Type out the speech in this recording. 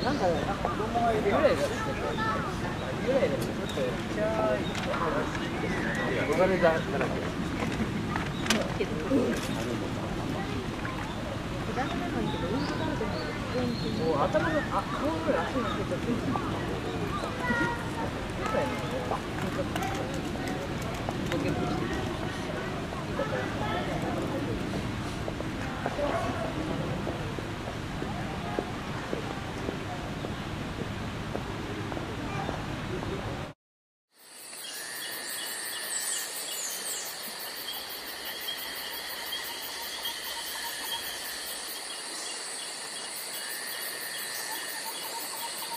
なんか子供がいるぐらいだ。ぐらいだ。ちょっとちゃい話。お金だらけ。もう頭が顔ぐらい熱いのけど。